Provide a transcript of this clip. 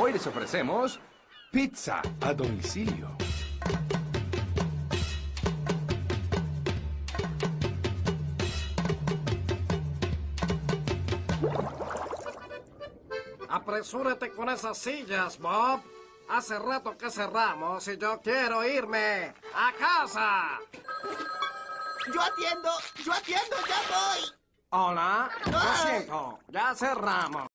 Hoy les ofrecemos pizza a domicilio. Apresúrate con esas sillas, Bob. Hace rato que cerramos y yo quiero irme a casa. Yo atiendo, ya voy. Hola, lo siento, ya cerramos.